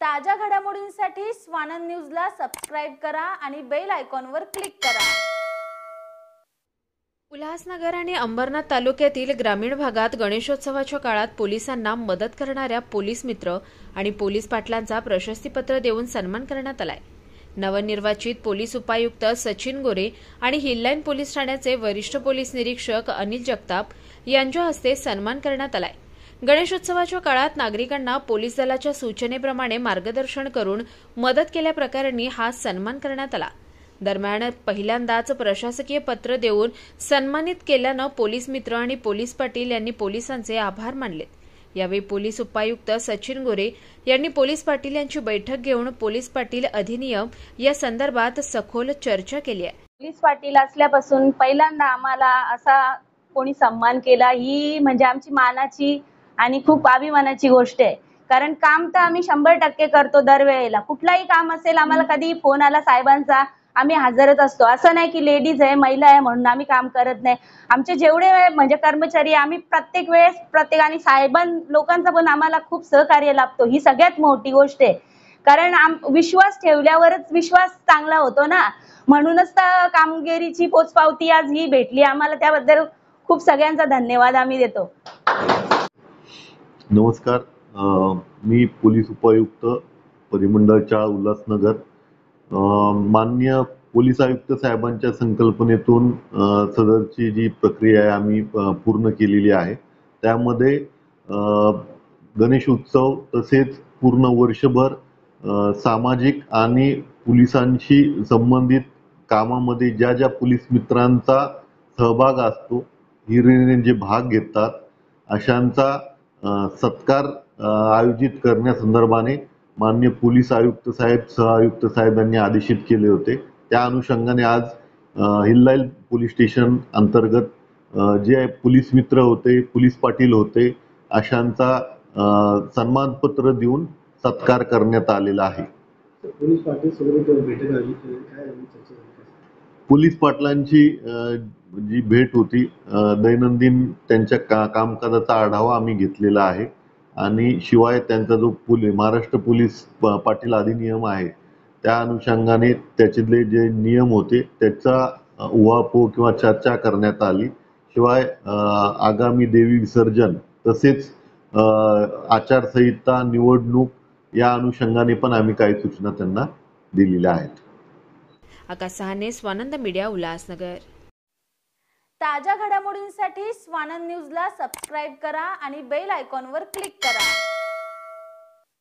ताज्या घडामोडींसाठी स्वानंद न्यूजला सबस्क्राइब करा आणि बेल आयकॉनवर क्लिक करा। उल्हासनगर आणि अंबरनाथ तालुक्यातील ग्रामीण भागात गणेशोत्सवाच्या काळात पोलिसांना मदत करणाऱ्या पोलीस मित्र आणि पोलीस पाटलांचा प्रशस्तीपत्र देऊन सन्मान करण्यात आलाय। नवनिर्वाचित पोलीस उपायुक्त सचिन गोरे आणि हिललाईन पोलीस ठाण्याचे वरिष्ठ पोलीस निरीक्षक अनिल जगताप यांच्या हस्ते सन्मान करण्यात आलाय। गणेशोत्सवाच्या काळात नागरिकांना पोलीस दलाच्या सूचनेप्रमाणे मार्गदर्शन करून मदत केल्याप्रकरणी हा सन्मान करण्यात आला। दरम्यान पहिल्यांदाच प्रशासकीय पत्र देऊन सन्मानित केल्यानं पोलीस मित्र आणि पोलीस पाटील यांनी पोलिसांचे आभार मानले। यावेळी पोलीस उपायुक्त सचिन गोरे यांनी पोलीस पाटील यांची बैठक घेऊन पोलीस पाटील अधिनियम या संदर्भात सखोल चर्चा केली आहे। पोलीस पाटील असल्यापासून पहिल्यांदा आम्हाला असा कोणी सन्मान केला, ही म्हणजे आमची मानाची आणि खूप अभिमानाची गोष्ट आहे। कारण काम तर आम्ही 100% करतो दरवेळेला, कुठलाही काम असेल आम्हाला कधी फोन आला साहेबांचा आम्ही हजरच असतो। असं नाही की लेडीज आहे महिला आहे म्हणून आम्ही काम करत नाही। आमचे जेवढे म्हणजे कर्मचारी आम्ही प्रत्येक वेळेस प्रत्येकाने लोकांचा पण आम्हाला खूप सहकार्य लाभतो, ही सगळ्यात मोठी गोष्ट आहे। कारण विश्वास ठेवल्यावरच विश्वास चांगला होतो ना, म्हणूनच तर कामगिरीची पोचपावती आज ही भेटली आम्हाला। त्याबद्दल खूप सगळ्यांचा धन्यवाद आम्ही देतो। नमस्कार, मी पोलीस उपायुक्त परिमंडळ चाळ उल्हासनगर। माननीय पोलीस आयुक्त साहेबांच्या संकल्पनेतून सदरची जी प्रक्रिया आहे आम्ही पूर्ण केलेली आहे। त्यामध्ये गणेश उत्सव तसेच पूर्ण वर्षभर सामाजिक आणि पोलिसांशी संबंधित कामामध्ये ज्या ज्या पोलीस मित्रांचा सहभाग असतो, हिरिरीने जे भाग घेतात अशांचा सत्कार आयोजित करण्यासंदर्भाने माननीय पोलीस आयुक्त साहेब सहआयुक्त साहेब यांनी आदेशित केले होते। त्या अनुषंगाने आज हिललाईन पोलीस स्टेशन अंतर्गत जे पोलीस मित्र होते, पोलीस पाटील होते अशांचा सन्मानपत्र देऊन सत्कार करण्यात आलेला आहे। पोलीस पाटलांची जी भेट होती, दैनंदिन त्यांच्या कामकाजाचा आढावा आम्ही घेतलेला आहे आणि शिवाय त्यांचा जो महाराष्ट्र पोलीस पाटील अधिनियम आहे त्या अनुषंगाने त्याच्यातले जे नियम होते त्याचा उहापोह किंवा चर्चा करण्यात आली। शिवाय आगामी देवी विसर्जन तसेच आचारसंहिता निवडणूक या अनुषंगाने पण आम्ही काही सूचना त्यांना दिलेल्या आहेत। आकाश सहाने, स्वानंद मीडिया, उल्हासनगर। ताज्या घडामोडींसाठी स्वानंद न्यूजला सबस्क्राइब करा आणि बेल आयकॉनवर क्लिक करा।